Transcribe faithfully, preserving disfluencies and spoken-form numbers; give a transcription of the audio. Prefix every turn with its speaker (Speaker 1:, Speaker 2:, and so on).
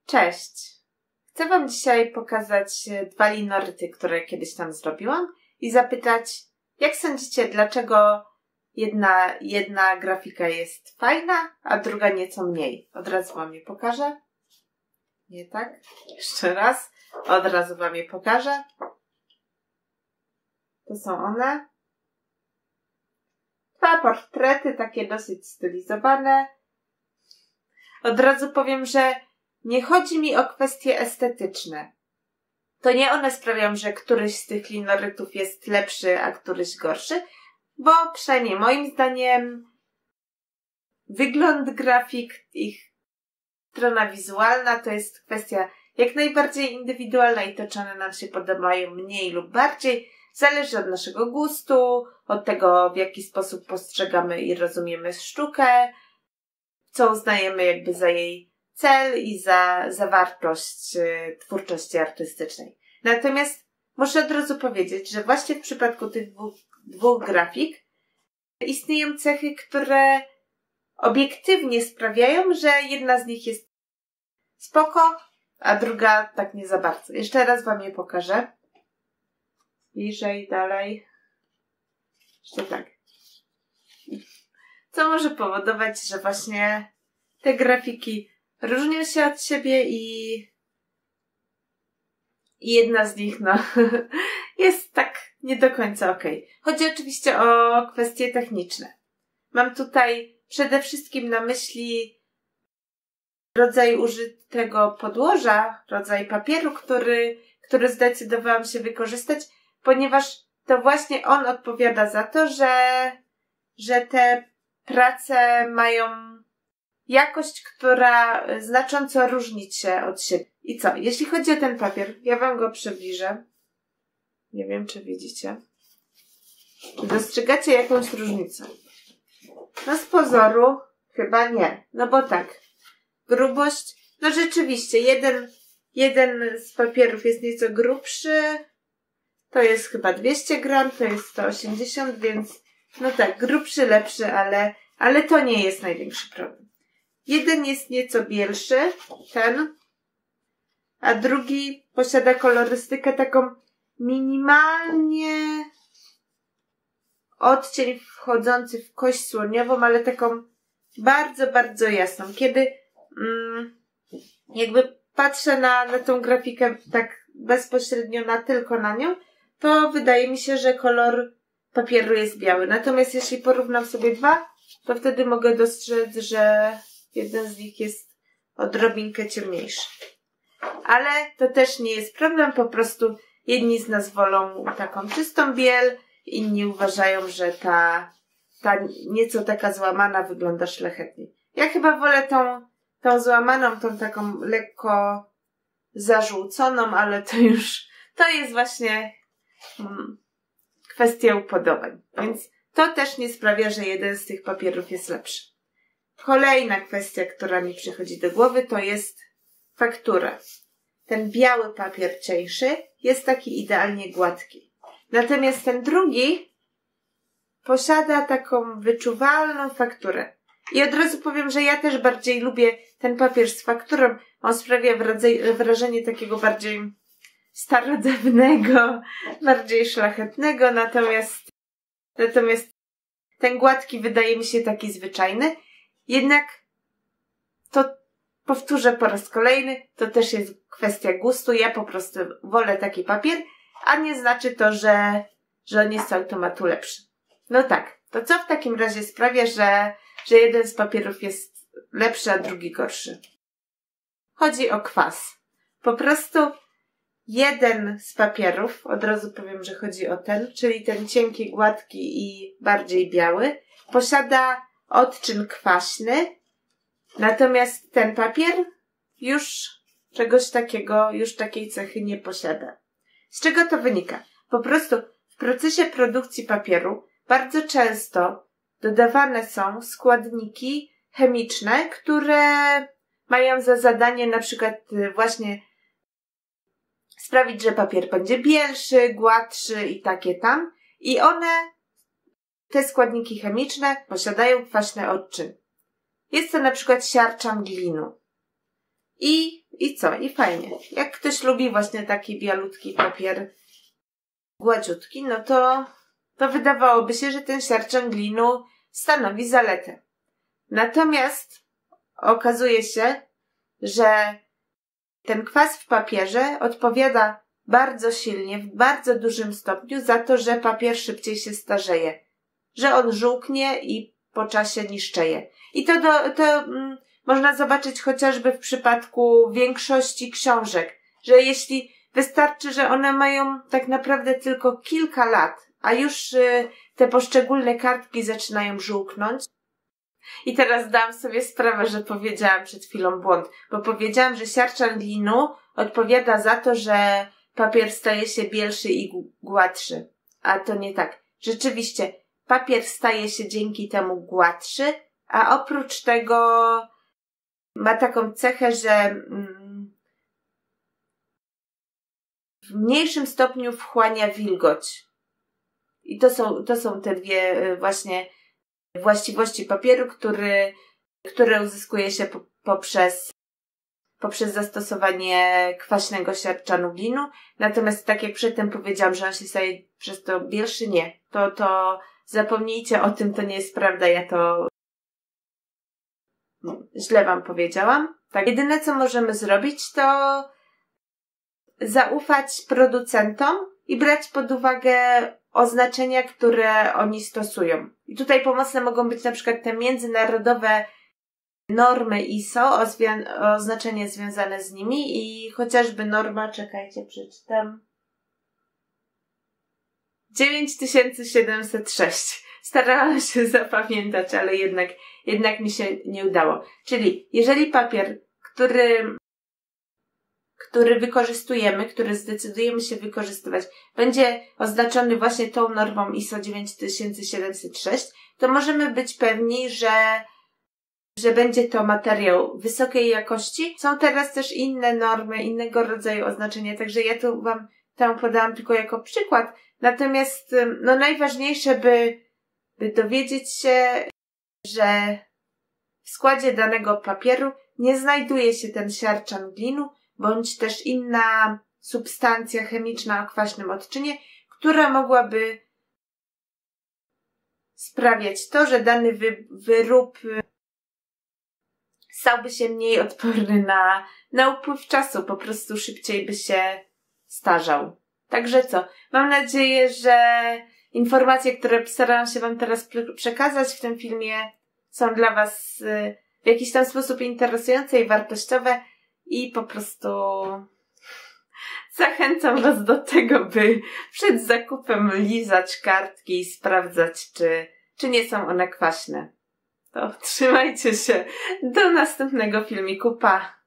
Speaker 1: Cześć! Chcę Wam dzisiaj pokazać dwa linoryty, które kiedyś tam zrobiłam i zapytać, jak sądzicie, dlaczego jedna, jedna grafika jest fajna, a druga nieco mniej? Od razu Wam je pokażę. Nie tak? Jeszcze raz. Od razu Wam je pokażę. To są one. Dwa portrety, takie dosyć stylizowane. Od razu powiem, że nie chodzi mi o kwestie estetyczne. To nie one sprawiają, że któryś z tych linorytów jest lepszy, a któryś gorszy, bo przynajmniej moim zdaniem wygląd grafik, ich strona wizualna to jest kwestia jak najbardziej indywidualna i to, czy one nam się podobają mniej lub bardziej, zależy od naszego gustu, od tego, w jaki sposób postrzegamy i rozumiemy sztukę, co uznajemy jakby za jej cel i za zawartość y, twórczości artystycznej. Natomiast muszę od razu powiedzieć, że właśnie w przypadku tych dwóch, dwóch grafik istnieją cechy, które obiektywnie sprawiają, że jedna z nich jest spoko, a druga tak nie za bardzo. Jeszcze raz Wam je pokażę. Bliżej, dalej. Jeszcze tak. Co może powodować, że właśnie te grafiki różnią się od siebie i, i jedna z nich, no, jest tak nie do końca okej. Okay. Chodzi oczywiście o kwestie techniczne. Mam tutaj przede wszystkim na myśli rodzaj użytego podłoża, rodzaj papieru, który, który zdecydowałam się wykorzystać, ponieważ to właśnie on odpowiada za to, że, że te prace mają jakość, która znacząco różni się od siebie. I co? Jeśli chodzi o ten papier, ja Wam go przybliżę. Nie wiem, czy widzicie. Czy dostrzegacie jakąś różnicę? No z pozoru chyba nie. No bo tak. Grubość. No rzeczywiście, jeden, jeden z papierów jest nieco grubszy. To jest chyba dwieście gram, to jest sto osiemdziesiąt, więc no tak, grubszy, lepszy, ale, ale to nie jest największy problem. Jeden jest nieco bielszy, ten, a drugi posiada kolorystykę taką minimalnie odcień wchodzący w kość słoniową, ale taką bardzo, bardzo jasną. Kiedy mm, jakby patrzę na, na tą grafikę tak bezpośrednio na tylko na nią, to wydaje mi się, że kolor papieru jest biały. Natomiast jeśli porównam sobie dwa, to wtedy mogę dostrzec, że jeden z nich jest odrobinkę ciemniejszy. Ale to też nie jest problem, po prostu jedni z nas wolą taką czystą biel, inni uważają, że ta, ta nieco taka złamana wygląda szlachetniej. Ja chyba wolę tą, tą złamaną, tą taką lekko zażółconą, ale to już, to jest właśnie hmm, kwestia upodobań. Więc to też nie sprawia, że jeden z tych papierów jest lepszy. Kolejna kwestia, która mi przychodzi do głowy, to jest faktura. Ten biały papier cieńszy jest taki idealnie gładki. Natomiast ten drugi posiada taką wyczuwalną fakturę. I od razu powiem, że ja też bardziej lubię ten papier z fakturą. On sprawia wrażenie takiego bardziej starodawnego, bardziej szlachetnego, natomiast, natomiast ten gładki wydaje mi się taki zwyczajny. Jednak to powtórzę po raz kolejny, to też jest kwestia gustu. Ja po prostu wolę taki papier, a nie znaczy to, że, że on jest z automatu lepszy. No tak, to co w takim razie sprawia, że, że jeden z papierów jest lepszy, a drugi gorszy? Chodzi o kwas. Po prostu jeden z papierów, od razu powiem, że chodzi o ten, czyli ten cienki, gładki i bardziej biały, posiada odczyn kwaśny, natomiast ten papier już czegoś takiego, już takiej cechy nie posiada. Z czego to wynika? Po prostu w procesie produkcji papieru bardzo często dodawane są składniki chemiczne, które mają za zadanie na przykład właśnie sprawić, że papier będzie bielszy, gładszy i takie tam. I one, te składniki chemiczne, posiadają kwaśny odczyn. Jest to na przykład siarczan glinu. I i co? I fajnie. Jak ktoś lubi właśnie taki bialutki papier gładziutki, no to, to wydawałoby się, że ten siarczan glinu stanowi zaletę. Natomiast okazuje się, że ten kwas w papierze odpowiada bardzo silnie, w bardzo dużym stopniu za to, że papier szybciej się starzeje. Że on żółknie i po czasie niszczeje. I to, do, to mm, można zobaczyć chociażby w przypadku większości książek, że jeśli wystarczy, że one mają tak naprawdę tylko kilka lat, a już y, te poszczególne kartki zaczynają żółknąć. I teraz dałam sobie sprawę, że powiedziałam przed chwilą błąd, bo powiedziałam, że siarczan glinu odpowiada za to, że papier staje się bielszy i gładszy. A to nie tak. Rzeczywiście, papier staje się dzięki temu gładszy, a oprócz tego ma taką cechę, że mm, w mniejszym stopniu wchłania wilgoć. I to są, to są te dwie właśnie właściwości papieru, który, które uzyskuje się po, poprzez, poprzez zastosowanie kwaśnego siarczanu glinu. Natomiast tak jak przedtem powiedziałam, że on się staje przez to bielszy, nie. To, to zapomnijcie o tym, to nie jest prawda, ja to no, źle wam powiedziałam. Tak, jedyne co możemy zrobić, to zaufać producentom i brać pod uwagę oznaczenia, które oni stosują. I tutaj pomocne mogą być na przykład te międzynarodowe normy I S O, ozwia- oznaczenie związane z nimi i chociażby norma, czekajcie, przeczytam, dziewięć tysięcy siedemset sześć. Starałam się zapamiętać, ale jednak, jednak mi się nie udało. Czyli jeżeli papier, który który wykorzystujemy, który zdecydujemy się wykorzystywać, będzie oznaczony właśnie tą normą I S O dziewięć tysięcy siedemset sześć, to możemy być pewni, że, że będzie to materiał wysokiej jakości. Są teraz też inne normy, innego rodzaju oznaczenia, także ja tu wam tę podałam tylko jako przykład. Natomiast no najważniejsze, by, by dowiedzieć się, że w składzie danego papieru nie znajduje się ten siarczan glinu, bądź też inna substancja chemiczna o kwaśnym odczynie, która mogłaby sprawiać to, że dany wy, wyrób stałby się mniej odporny na, na upływ czasu, po prostu szybciej by się starzał. Także co? Mam nadzieję, że informacje, które starałam się wam teraz przekazać w tym filmie, są dla was w jakiś tam sposób interesujące i wartościowe. I po prostu zachęcam was do tego, by przed zakupem lizać kartki i sprawdzać, czy, czy nie są one kwaśne. To trzymajcie się. Do następnego filmiku. Pa!